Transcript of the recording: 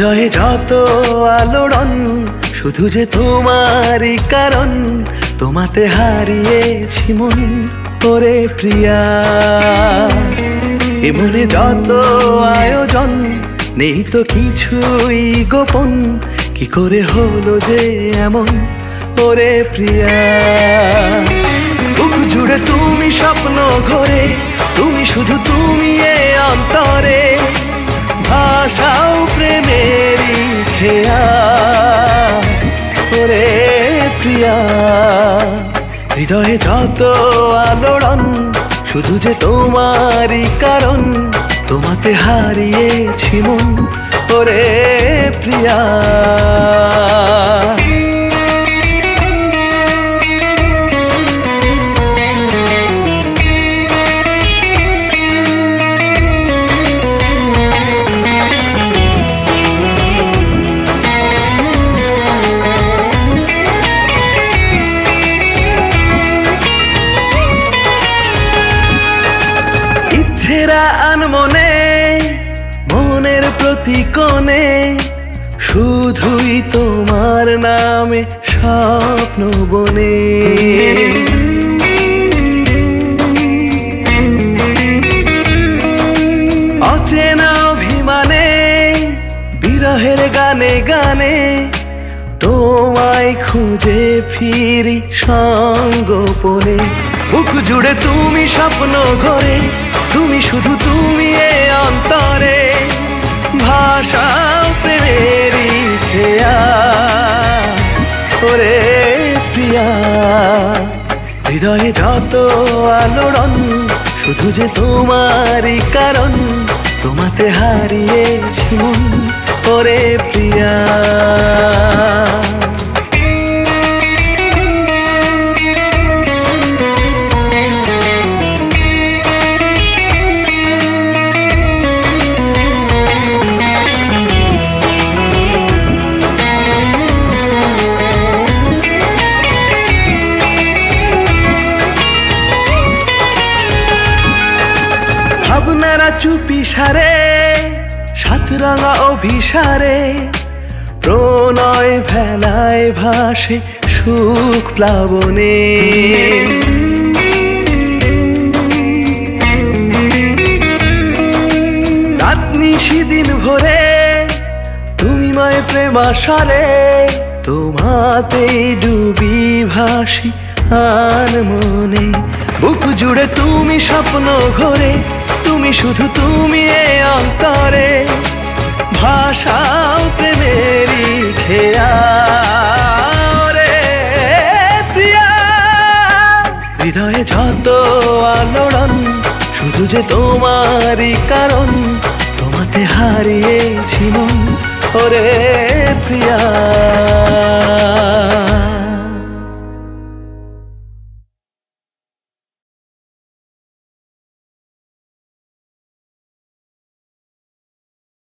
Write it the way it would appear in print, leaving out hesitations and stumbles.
হৃদয়ে যত আলোড়ন শুধু যে তোমারই কারণ, তোমাতে হারিয়েছি মন ওরে প্রিয়া। এ মনে যত আয়োজন নেই তো কিছুই গোপন, কি করে হলো যে এমন ওরে প্রিয়া। বুক জুড়ে তুমি স্বপ্ন ঘোরে, তুমি শুধু তুমি এ অন্তরে, ভাষাও প্রেমেরই খেয়া ওরে প্রিয়া। হৃদয়ে যত আলোড়ন শুধু যে তোমারই কারণ, তোমাতে হারিয়েছি মন ওরে প্রিয়া। ইচ্ছেরা আনমনে মনের প্রতি কোণে, শুধুই তোমার নামে স্বপ্ন বনে। অচেনা অভিমানে বিরহের গানে গানে, তোমায় খুঁজে ফিরি সঙ্গোপনে। বুক জুড়ে তুমি স্বপ্ন ঘোরে, তুমি শুধু তুমি এ অন্তরে, ভাষা প্রেমেরই খেয়া ওরে প্রিয়া। হৃদয়ে যত আলোড়ন শুধু যে তোমারই কারণ, তোমাতে হারিয়েছি মন ওরে প্রিয়া। ভাবনারা চুপি সারে, সাতরঙা অভিসারে, প্রণয় ভেলায় ভাসে সুখ প্লাবনে। রাত নিশি দিন ভরে তুমি ময় প্রেমাসারে, তোমাতেই ডুবি ভাসি আনমনে। বুক জুড়ে তুমি স্বপ্ন ঘোরে, তুমি শুধু তুমি এ অন্তরে, ভাষাও প্রেমেরই খেয়া রে প্রিয়া। হৃদয়ে যত আলোড়ন শুধু যে তোমারই কারণ, তোমাতে হারিয়েছি মন ওরে প্রিয়া।